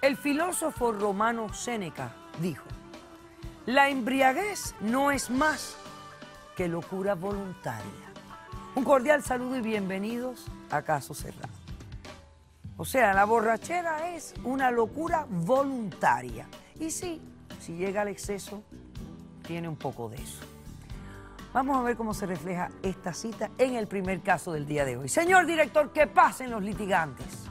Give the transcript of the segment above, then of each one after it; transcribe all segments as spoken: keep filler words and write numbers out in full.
El filósofo romano Séneca dijo: la embriaguez no es más que locura voluntaria. Un cordial saludo y bienvenidos a Caso Cerrado. O sea, la borrachera es una locura voluntaria. Y sí, si llega al exceso, tiene un poco de eso. Vamos a ver cómo se refleja esta cita en el primer caso del día de hoy. Señor director, que pasen los litigantes.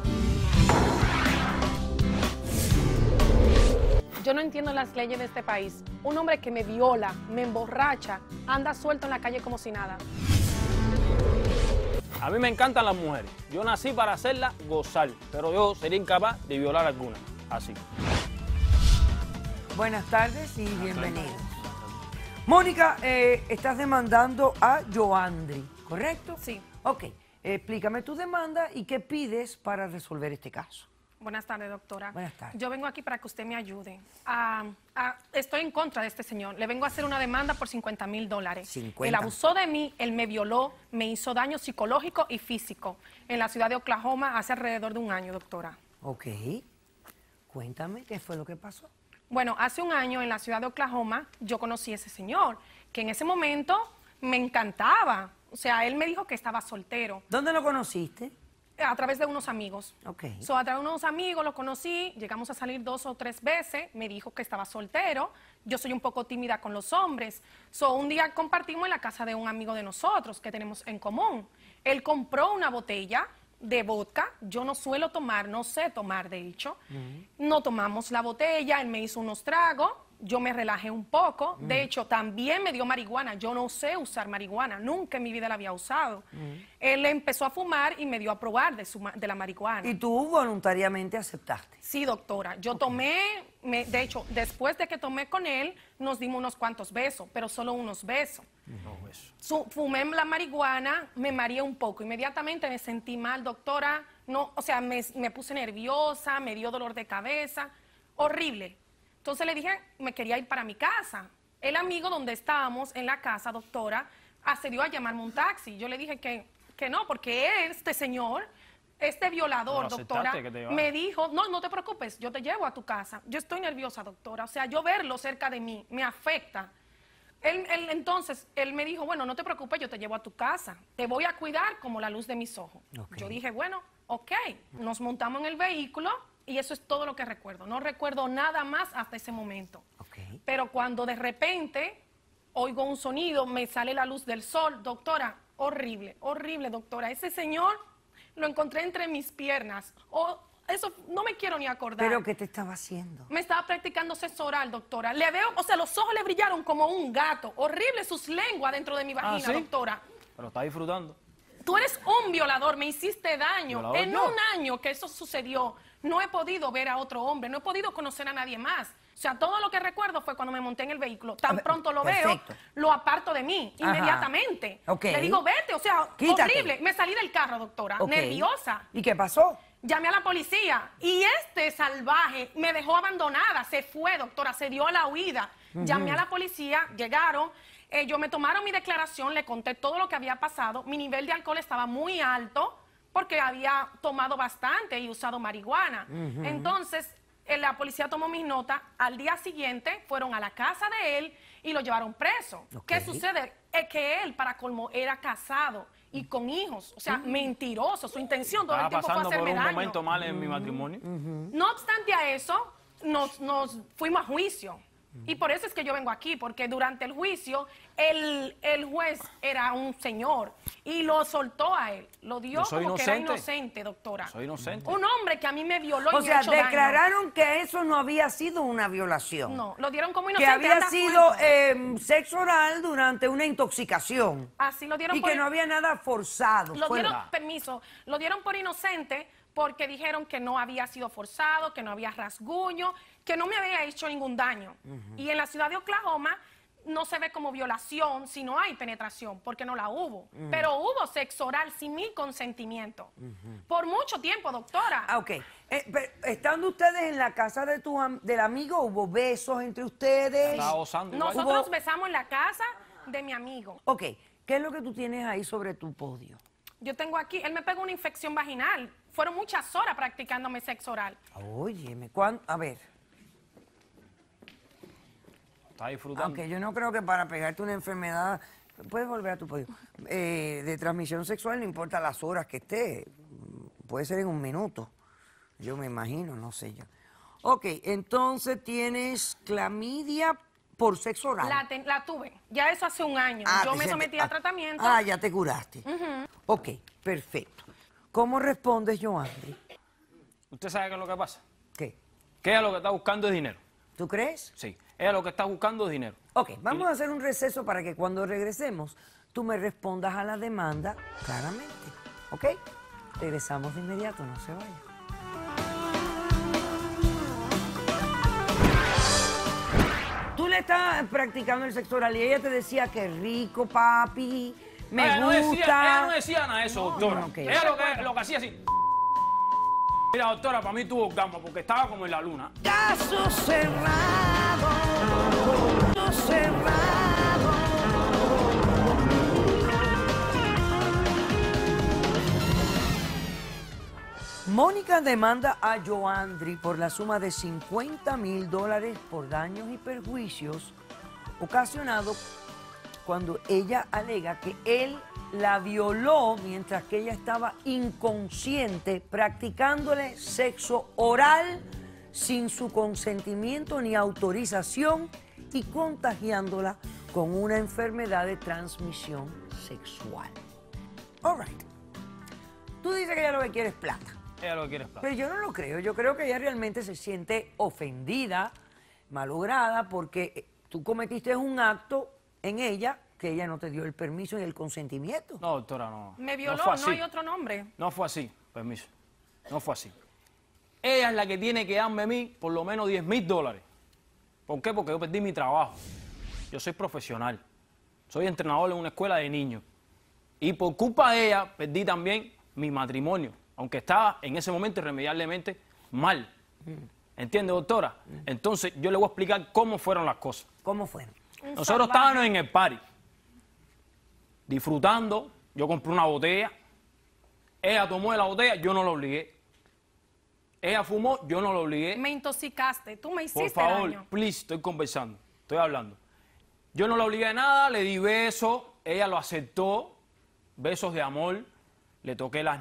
Yo no entiendo las leyes de este país. Un hombre que me viola, me emborracha, anda suelto en la calle como si nada. A mí me encantan las mujeres. Yo nací para hacerlas gozar, pero yo sería incapaz de violar alguna. Así. Buenas tardes y bienvenidos. Mónica, eh, estás demandando a Joandri, ¿correcto? Sí. Ok, explícame tu demanda y qué pides para resolver este caso. Buenas tardes, doctora. Buenas tardes. Yo vengo aquí para que usted me ayude. Ah, ah, estoy en contra de este señor. Le vengo a hacer una demanda por cincuenta mil dólares. cincuenta. Él abusó de mí, él me violó, me hizo daño psicológico y físico en la ciudad de Oklahoma hace alrededor de un año, doctora. Ok, cuéntame qué fue lo que pasó. Bueno, hace un año en la ciudad de Oklahoma yo conocí a ese señor, que en ese momento me encantaba. O sea, él me dijo que estaba soltero. ¿Dónde lo conociste? A través de unos amigos. Ok. So, a través de unos amigos lo conocí, llegamos a salir dos o tres veces, me dijo que estaba soltero, yo soy un poco tímida con los hombres. So, un día compartimos en la casa de un amigo de nosotros que tenemos en común. Él compró una botella de vodka, yo no suelo tomar, no sé tomar de hecho. Uh-huh. No tomamos la botella, él me hizo unos tragos, yo me relajé un poco. Uh-huh. De hecho, también me dio marihuana, yo no sé usar marihuana, nunca en mi vida la había usado. Uh-huh. Él empezó a fumar y me dio a probar de, su, de la marihuana. ¿Y tú voluntariamente aceptaste? Sí, doctora, yo okay. tomé, me, de hecho, después de que tomé con él, nos dimos unos cuantos besos, pero solo unos besos. No, besos. Su, fumé la marihuana, me mareé un poco, inmediatamente me sentí mal, doctora, no, o sea, me, me puse nerviosa, me dio dolor de cabeza, horrible. Entonces le dije, me quería ir para mi casa. El amigo donde estábamos en la casa, doctora, accedió a llamarme un taxi. Yo le dije que, que no, porque este señor, este violador, no, doctora, me dijo, no, no te preocupes, yo te llevo a tu casa. Yo estoy nerviosa, doctora, o sea, yo verlo cerca de mí me afecta. Él, él, entonces, él me dijo, bueno, no te preocupes, yo te llevo a tu casa. Te voy a cuidar como la luz de mis ojos. Okay. Yo dije, bueno, ok. Nos montamos en el vehículo y eso es todo lo que recuerdo. No recuerdo nada más hasta ese momento. Okay. Pero cuando de repente oigo un sonido, me sale la luz del sol, doctora, horrible, horrible, doctora. Ese señor lo encontré entre mis piernas. Oh, eso no me quiero ni acordar. ¿Pero qué te estaba haciendo? Me estaba practicando sexo oral, doctora. Le veo, o sea, los ojos le brillaron como un gato. Horrible sus lenguas dentro de mi vagina, ¿ah, sí? Doctora. Pero está disfrutando. Tú eres un violador, me hiciste daño. ¿Violador en yo? Un año que eso sucedió, no he podido ver a otro hombre, no he podido conocer a nadie más. O sea, todo lo que recuerdo fue cuando me monté en el vehículo. Tan pronto lo perfecto. Veo, lo aparto de mí, ajá, inmediatamente. Okay. Le digo, vete, o sea, quítate. Horrible. Me salí del carro, doctora, okay, nerviosa. ¿Y qué pasó? Llamé a la policía y este salvaje me dejó abandonada, se fue, doctora, se dio a la huida. Uh-huh. Llamé a la policía, llegaron, ellos me tomaron mi declaración, le conté todo lo que había pasado. Mi nivel de alcohol estaba muy alto porque había tomado bastante y usado marihuana. Uh-huh. Entonces, la policía tomó mis notas, al día siguiente fueron a la casa de él y lo llevaron preso. Okay. ¿Qué sucede? Es que él, para colmo, era casado y con hijos, o sea, mm. mentiroso, su intención todo el tiempo fue hacerme daño. ¿Estaba pasando por un momento mal en mi matrimonio? Uh-huh. No obstante a eso, nos, nos fuimos a juicio. Y por eso es que yo vengo aquí, porque durante el juicio el, el juez era un señor y lo soltó a él. Lo dio como inocente. Que era inocente, doctora. Soy inocente. Un hombre que a mí me violó y o me sea, hizo declararon daño. Que eso no había sido una violación. No, lo dieron como inocente. Que había sido eh, sexo oral durante una intoxicación. Así lo dieron y por... que no había nada forzado. Lo dieron, la... permiso, lo dieron por inocente porque dijeron que no había sido forzado, que no había rasguño, que no me había hecho ningún daño. Uh-huh. Y en la ciudad de Oklahoma no se ve como violación si no hay penetración, porque no la hubo. Uh-huh. Pero hubo sexo oral sin mi consentimiento. Uh-huh. Por mucho tiempo, doctora. Ah, ok. Eh, pero, estando ustedes en la casa de tu, del amigo, ¿hubo besos entre ustedes? Sí. Nosotros ¿Hubo... besamos en la casa de mi amigo. Ok. ¿Qué es lo que tú tienes ahí sobre tu podio? Yo tengo aquí, él me pegó una infección vaginal. fueron muchas horas practicándome sexo oral. Óyeme, ¿cuán- a ver, Está disfrutando. aunque yo no creo que para pegarte una enfermedad, puedes volver a tu podio, eh, de transmisión sexual, no importa las horas que esté, puede ser en un minuto, yo me imagino, no sé yo. Ok, entonces tienes clamidia por sexo oral. La, ten- la tuve, ya eso hace un año. Ah, Yo te me sent- sometí ah, a tratamiento. Ah, ya te curaste. Ok, perfecto. ¿Cómo respondes, Joandri? ¿Usted sabe qué es lo que pasa? ¿Qué? Que ella lo que está buscando es dinero. ¿Tú crees? Sí, ella lo que está buscando es dinero. Ok, vamos a hacer un receso para que cuando regresemos tú me respondas a la demanda claramente. ¿Ok? Regresamos de inmediato, no se vaya. Tú le estás practicando el sexo oral y ella te decía que rico, papi, me ella, no gusta. decía, ella no decía nado de eso, doctora. no, ok. Ella lo que, lo que hacía así. Mira, doctora, para mí tuvo orgasmo porque estaba como en la luna. Caso cerrado, caso cerrado. Mónica demanda a Joandri por la suma de cincuenta mil dólares por daños y perjuicios ocasionados cuando ella alega que él la violó mientras que ella estaba inconsciente practicándole sexo oral sin su consentimiento ni autorización y contagiándola con una enfermedad de transmisión sexual. All right. Tú dices que ella lo que quiere es plata. Ella lo que quiere es plata. Pero yo no lo creo. Yo creo que ella realmente se siente ofendida, malograda, porque tú cometiste un acto en ella que ella no te dio el permiso y el consentimiento. No, doctora, no. Me violó, fue no, así. hay otro nombre. No fue así, permiso. No fue así. Ella es la que tiene que darme a mí por lo menos diez mil dólares. ¿Por qué? Porque yo perdí mi trabajo. Yo soy profesional. Soy entrenador en una escuela de niños. Y por culpa de ella perdí también mi matrimonio, aunque estaba en ese momento irremediablemente mal. ¿Entiende, doctora? Entonces yo le voy a explicar cómo fueron las cosas. ¿Cómo fueron? Un Nosotros salvaje. estábamos en el party, disfrutando. Yo compré una botella. Ella tomó de la botella, yo no la obligué. Ella fumó, yo no la obligué. Me intoxicaste, tú me Por hiciste favor, daño. please, estoy conversando, estoy hablando. Yo no la obligué a nada, le di besos, ella lo aceptó, besos de amor, le toqué las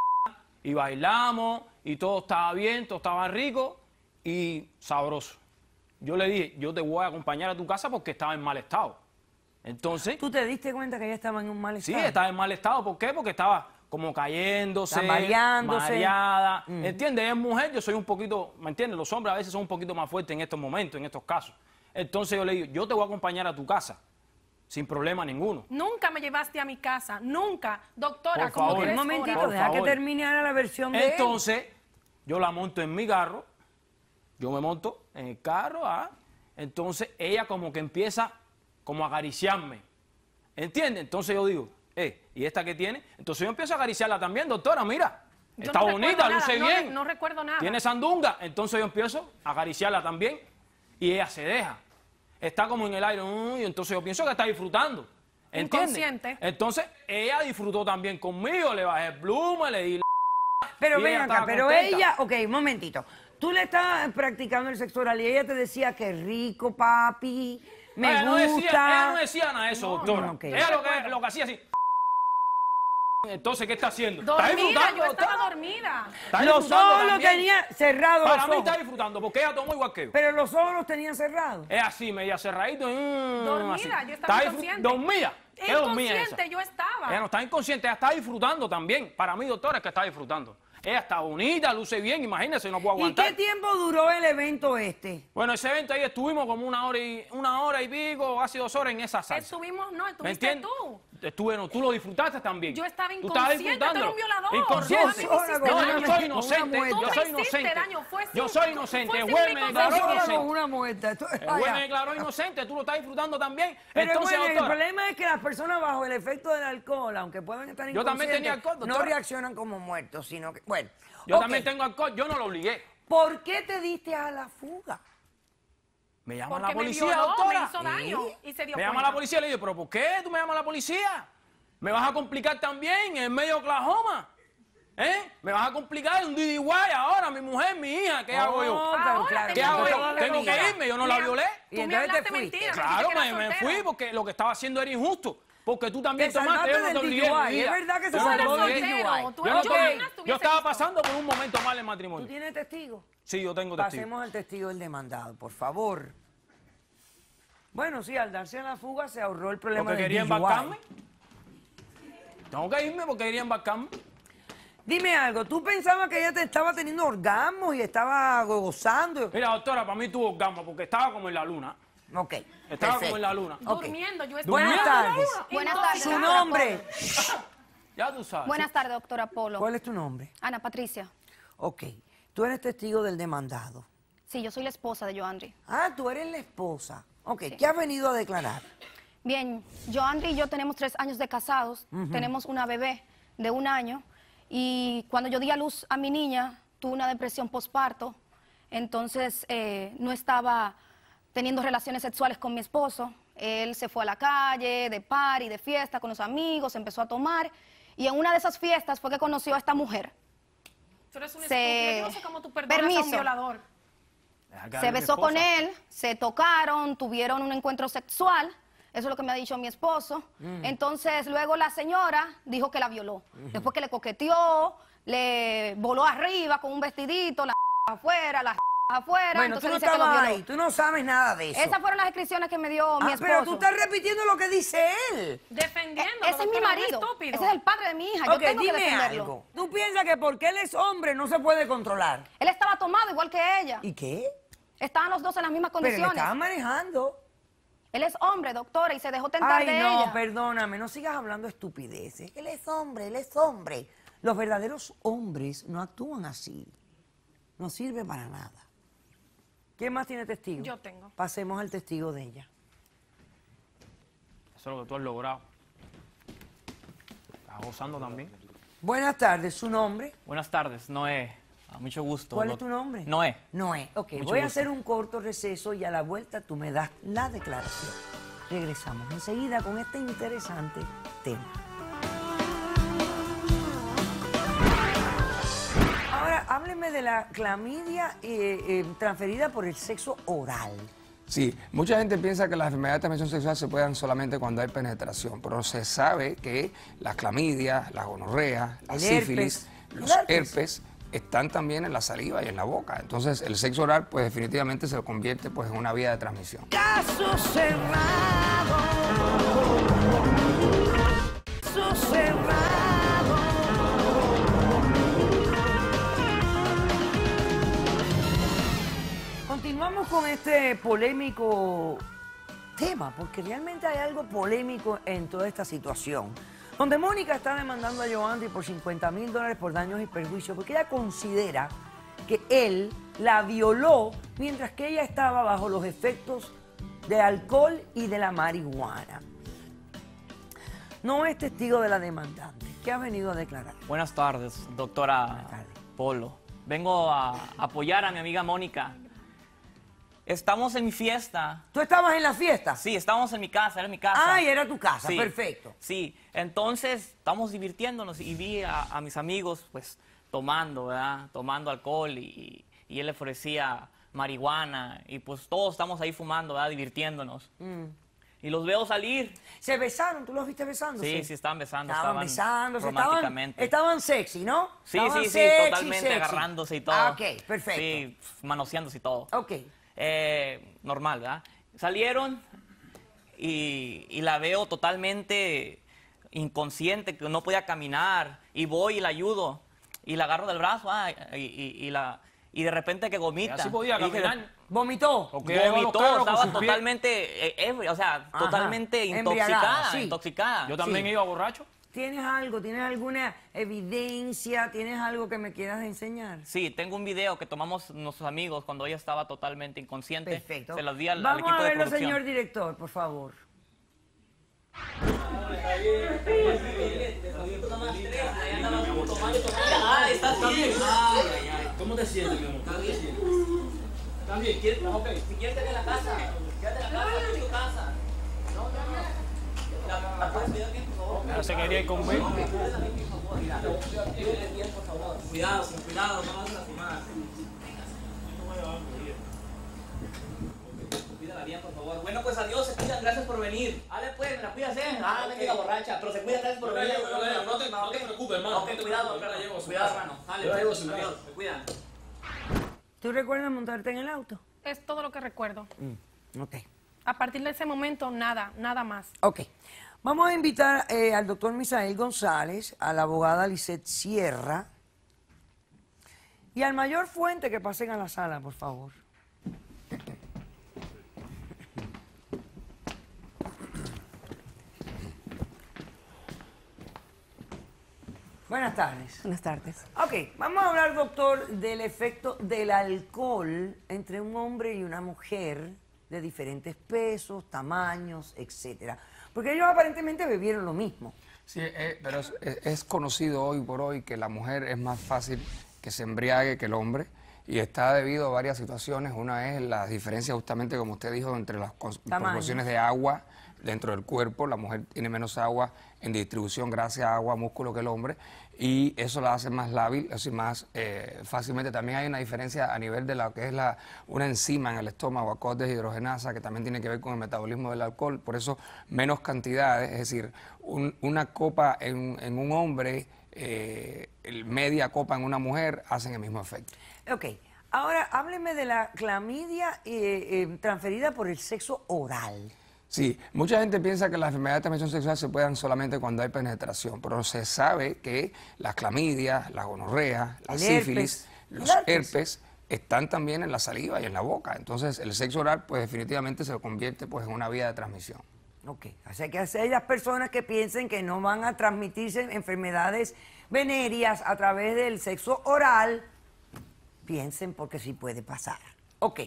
y bailamos, y todo estaba bien, todo estaba rico y sabroso. Yo le dije, yo te voy a acompañar a tu casa porque estaba en mal estado. Entonces, ¿Tú te diste cuenta que ella estaba en un mal sí, estado? estaba en mal estado. ¿Por qué? Porque estaba como cayéndose, Está mareándose. mareada. ¿Entiendes? Es mujer, yo soy un poquito, ¿me entiendes? Los hombres a veces son un poquito más fuertes en estos momentos, en estos casos. Entonces yo le digo, yo te voy a acompañar a tu casa, sin problema ninguno. Nunca me llevaste a mi casa, nunca. Doctora, Por como favor. tres Un momentito, horas. Por deja que favor. terminara la versión de él. Entonces, yo la monto en mi carro, yo me monto en el carro, ¿ah? Entonces ella como que empieza como a acariciarme, ¿entiendes? Entonces yo digo, eh, ¿y esta qué tiene? Entonces yo empiezo a acariciarla también, doctora, mira, Yo está no bonita, recuerdo luce nada, no bien. re- no recuerdo nada. Tiene sandunga, entonces yo empiezo a acariciarla también y ella se deja. Está como en el aire, mm, y entonces yo pienso que está disfrutando. ¿Entiendes? Inconsciente. Entonces ella disfrutó también conmigo, le bajé el plume, le di la... Pero y ven ella acá, estaba pero contenta. ella, ok, un momentito. Tú le estás practicando el sexo oral y ella te decía que rico, papi, me ella no gusta. decía, ella no decía nada de eso, doctora. no, ok. Ella lo que, lo que hacía así. Entonces, ¿qué está haciendo? ¿Está Dormida, disfrutando, yo estaba doctora? dormida. ¿Está Los disfrutando ojos los también? tenía cerrados. Para los mí ojos. está disfrutando, porque ella tomó igual que yo. Pero los ojos los tenía cerrados. Es así, media cerradito. mm, Dormida, así. yo estaba Está disfrut- inconsciente. ¿Dormida? ¿Qué dormida es esa? Inconsciente yo estaba. Ella no está inconsciente, ella está disfrutando también. Para mí, doctora, es que está disfrutando. Ella está bonita, luce bien, imagínese, no puedo ¿Y aguantar. qué tiempo duró el evento este? Bueno, ese evento ahí estuvimos como una hora y una hora y pico, casi dos horas en esa salsa. Estuvimos, no, ¿Me estuviste entiendes? tú. Estuve, no, tú lo disfrutaste también. Yo estaba Tú estabas inconsciente, tú eres disfrutándolo. un violador. Inconsciente. Dos horas con No, una yo mujer, soy con inocente. una Yo muerte. soy Tú me hiciste inocente. daño, fue Yo sin- soy fue inocente. sin El juez mi me Dos declaró consentimiento. horas con inocente. una muerta. Esto- El juez vaya. me declaró inocente. Tú lo estás disfrutando también. Pero Entonces, bueno, el doctora, problema es que las personas bajo el efecto del alcohol, aunque puedan estar Yo también inconscientes, tenía alcohol, no doctora. reaccionan como muertos, sino que, bueno. yo ok. también tengo alcohol. Yo no lo obligué. ¿Por qué te diste a la fuga? Me llama Porque la policía, me violó, doctora. me hizo daño y se dio Me llama cuenta. la policía y le digo, ¿pero por qué tú me llamas a la policía? ¿Me vas a complicar también en medio de Oklahoma? ¿Eh? Me vas a complicar un D D Y ahora, mi mujer, mi hija, ¿qué hago yo? Oh, pero Ahora claro, ¿Qué tengo hago que yo? ir. Tengo que irme, yo no la Mira, violé. Y Tú me entonces te hablaste fuiste. mentira. Claro, dijiste que me, era me soltera. fui porque lo que estaba haciendo era injusto. Porque tú también Te tomaste, salvaste yo no te del olvidé D U I, mi vida. es verdad que se Yo no te salvó del olvidé. D U I. soltero, tú Yo, no eres te- joven, yo estuviese estaba visto. pasando por un momento mal en ¿Tú matrimonio. tienes testigo? Sí, yo tengo testigo. Pasemos al testigo del demandado, por favor. Bueno, sí, al darse a la fuga se ahorró el problema Porque del quería D U I. embarcarme. Tengo que irme porque quería embarcarme. Dime algo, ¿tú pensabas que ella te estaba teniendo orgasmos y estaba gozando? Mira, doctora, para mí tuvo orgasmo porque estaba como en la luna. Ok. Estaba perfecto. como en la luna. Ok. Durmiendo, yo Buenas estaba- tardes. Buenas tardes. Su doctora nombre. Polo. Ya tú sabes. Buenas tardes, doctora Polo. ¿Cuál es tu nombre? Ana Patricia. Ok. Tú eres testigo del demandado. Sí, yo soy la esposa de Joandri. Ah, tú eres la esposa. Ok, ¿qué has venido a declarar? Bien, Joandri y yo tenemos tres años de casados. Tenemos una bebé de un año. Y cuando yo di a luz a mi niña, tuve una depresión postparto. Entonces, eh, no estaba teniendo relaciones sexuales con mi esposo. Él se fue a la calle, de party, de fiesta con los amigos, empezó a tomar. Y en una de esas fiestas fue que conoció a esta mujer. Tú eres un Se- estúpido. Yo no sé cómo tú perdonas a Permiso. un violador. Deja que Se hable mi besó con esposa. él, se tocaron, tuvieron un encuentro sexual. Eso es lo que me ha dicho mi esposo. Entonces, luego la señora dijo que la violó. Después que le coqueteó, le voló arriba con un vestidito, la afuera, la afuera. Bueno, tú entonces no dice que lo estabas violó. ahí, tú no sabes nada de eso. Esas fueron las descripciones que me dio mi Ah, esposo. pero tú estás repitiendo lo que dice él. Defendiendo. Ese es mi marido. Estúpido. Ese es el padre de mi hija. Yo Ok, tengo que dime defenderlo. algo. Tú piensas que porque él es hombre no se puede controlar. Él estaba tomado igual que ella. ¿Y qué? Estaban los dos en las mismas Pero él condiciones. estaba manejando. Él es hombre, doctora, y se dejó tentar Ay, de no, ella. perdóname, no sigas hablando estupideces. Él es hombre, él es hombre. Los verdaderos hombres no actúan así. No sirve para nada. ¿Quién más tiene testigo? Yo tengo. Pasemos al testigo de ella. Eso es lo que tú has logrado. Estás gozando también. Buenas tardes, ¿su nombre? Buenas tardes, Noé. A mucho gusto. ¿Cuál es doc- tu nombre? Noé. Noé. Ok, Mucho voy a gusto. hacer un corto receso y a la vuelta tú me das la declaración. Regresamos enseguida con este interesante tema. Ahora, hábleme de la clamidia eh, eh, transferida por el sexo oral. Sí, mucha gente piensa que las enfermedades de transmisión sexual se pueden solamente cuando hay penetración, pero se sabe que las clamidias, la gonorrea, la El sífilis, herpes. los El herpes. herpes están también en la saliva y en la boca. Entonces, el sexo oral, pues definitivamente se convierte pues, en una vía de transmisión. Caso cerrado. Caso cerrado. Continuamos con este polémico tema, porque realmente hay algo polémico en toda esta situación. Donde Mónica está demandando a Joandri por cincuenta mil dólares por daños y perjuicios, porque ella considera que él la violó mientras que ella estaba bajo los efectos de alcohol y de la marihuana. No es testigo de la demandante. ¿Qué ha venido a declarar? Buenas tardes, doctora Buenas tardes. Polo. Vengo a apoyar a mi amiga Mónica. Estamos en mi fiesta. ¿Tú estabas en la fiesta? Sí, estamos en mi casa, era mi casa. Ay, era tu casa, Sí, perfecto. Sí, entonces estamos divirtiéndonos y vi a, a mis amigos pues tomando, ¿verdad? Tomando alcohol y, y él le ofrecía marihuana y pues todos estamos ahí fumando, ¿verdad? Divirtiéndonos. Mm. Y los veo salir. ¿Se besaron? ¿Tú los viste besándose? Sí, sí, estaban besando, Estaban, estaban besándose, estaban, románticamente. estaban sexy, ¿no? Sí, Estaban sí, sí, sexy, totalmente sexy. agarrándose y todo. Ah, ok, perfecto. Sí, manoseándose y todo. Ok. Eh, normal, ¿verdad? Salieron y, y la veo totalmente inconsciente, que no podía caminar, y voy y la ayudo, y la agarro del brazo, ah, y, y- y la, y de repente que vomita. Ella sí podía Y dije, caminar. ¿Vomitó? Porque ella iba a los vomitó, carros con estaba sus pies. totalmente eh, ebria, o sea, Ajá, totalmente embriagada, intoxicada, sí. intoxicada. Yo también Sí. iba borracho. ¿Tienes algo? ¿Tienes alguna evidencia? ¿Tienes algo que me quieras enseñar? Sí, tengo un video que tomamos nuestros amigos cuando ella estaba totalmente inconsciente. Perfecto. Se los di al, al Vamos equipo a de verlo, producción. señor director, por favor. ¿Cómo te sientes, mi amor? ¿Está bien? ¿Está bien? ¿Quieres? Ok. Si quieres, quédate en la casa. Quédate en la casa, en tu casa. No, no, no. ¿La, la puedes cuidar bien, por favor? Ya se quería ir conmigo. Cuidado, sin cuidado, no vas a lastimar. Cuídala bien, por favor. Bueno, pues adiós, se cuidan, gracias por venir. Ale, pues, me la cuidas, ¿eh? Ah, me queda borracha, pero se cuidan, gracias por venir. No te, no te preocupes, hermano. Ok, cuidado, Yo la llevo a su cuidado, casa. hermano. Dale, Yo la llevo a pues, su adiós, casa. se cuidan. ¿Tú recuerdas montarte en el auto? Es todo lo que recuerdo. Mm, ok. A partir de ese momento, nada, nada más. Ok. Vamos a invitar eh, al doctor Misael González, a la abogada Lisette Sierra y al mayor Fuente que pasen a la sala, por favor. Buenas tardes. Buenas tardes. Ok, vamos a hablar, doctor, del efecto del alcohol entre un hombre y una mujer de diferentes pesos, tamaños, etcétera. Porque ellos aparentemente bebieron lo mismo. Sí, eh, pero es, es conocido hoy por hoy que la mujer es más fácil que se embriague que el hombre y está debido a varias situaciones. Una es la diferencia justamente, como usted dijo, entre las proporciones de agua dentro del cuerpo. La mujer tiene menos agua en distribución gracias a agua, músculo que el hombre, y eso la hace más lábil, así más eh, fácilmente. También hay una diferencia a nivel de lo que es la, una enzima en el estómago, alcohol deshidrogenasa, que también tiene que ver con el metabolismo del alcohol, por eso menos cantidades, es decir, un, una copa en, en un hombre, eh, media copa en una mujer, hacen el mismo efecto. Ok, ahora hábleme de la clamidia eh, eh, transferida por el sexo oral. Sí, mucha gente piensa que las enfermedades de transmisión sexual se pueden solamente cuando hay penetración, pero se sabe que las clamidias, la gonorrea, la El sífilis, herpes. los El herpes. herpes están también en la saliva y en la boca. Entonces, el sexo oral, pues definitivamente se convierte pues, en una vía de transmisión. Ok, o sea que aquellas personas que piensen que no van a transmitirse enfermedades venéreas a través del sexo oral, piensen porque sí puede pasar. Ok.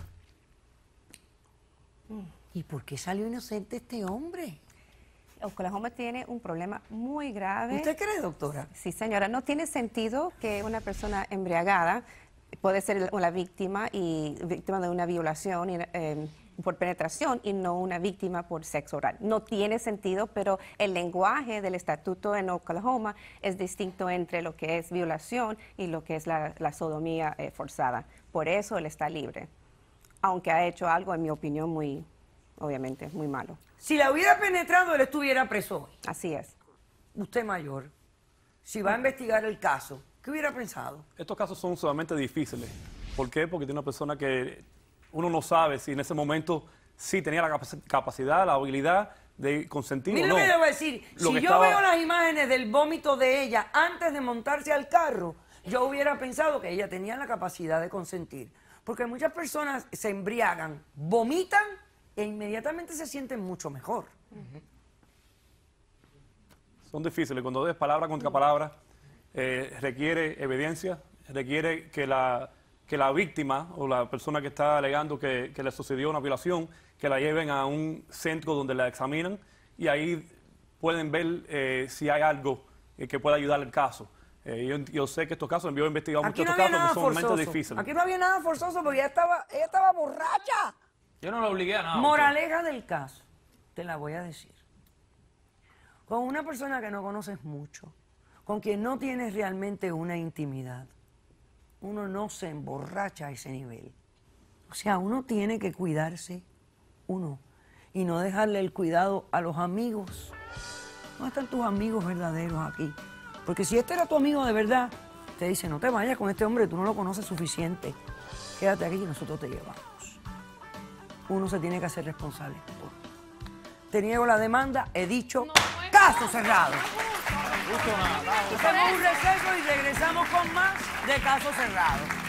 ¿Y por qué salió inocente este hombre? Oklahoma tiene un problema muy grave. ¿Usted cree, doctora? Sí, señora. No tiene sentido que una persona embriagada puede ser una víctima y víctima de una violación y, eh, por penetración y no una víctima por sexo oral. No tiene sentido, pero el lenguaje del estatuto en Oklahoma es distinto entre lo que es violación y lo que es la, la sodomía eh, forzada. Por eso él está libre, aunque ha hecho algo, en mi opinión, muy, obviamente, muy malo. Si la hubiera penetrado, él estuviera preso hoy. Así es. Usted mayor, si va a investigar el caso, ¿qué hubiera pensado? Estos casos son sumamente difíciles. ¿Por qué? Porque tiene una persona que uno no sabe si en ese momento sí tenía la capac- capacidad, la habilidad de consentir Mira o lo no. que le voy a decir. Lo Si que yo estaba- veo las imágenes del vómito de ella antes de montarse al carro, yo hubiera pensado que ella tenía la capacidad de consentir. Porque muchas personas se embriagan, vomitan e inmediatamente se sienten mucho mejor. Son difíciles. Cuando es palabra contra palabra, eh, requiere evidencia, requiere que la, que la víctima o la persona que está alegando que, que le sucedió una violación, que la lleven a un centro donde la examinan y ahí pueden ver eh, si hay algo eh, que pueda ayudar al caso. Eh, yo, yo sé que estos casos, yo he investigado Aquí muchos no estos había casos nada que son realmente forzoso. difíciles. Aquí no había nada forzoso porque ella estaba, ella estaba borracha. Yo no lo obligué a nada. Moraleja del caso, te la voy a decir. Con una persona que no conoces mucho, con quien no tienes realmente una intimidad, uno no se emborracha a ese nivel. O sea, uno tiene que cuidarse, uno, y no dejarle el cuidado a los amigos. ¿Dónde están tus amigos verdaderos aquí? Porque si este era tu amigo de verdad, te dice, no te vayas con este hombre, tú no lo conoces suficiente. Quédate aquí y nosotros te llevamos. Uno se tiene que hacer responsable. Te niego la demanda, he dicho, No, no es caso justo, cerrado. no es justo. Hacemos un receso y regresamos con más de caso cerrado.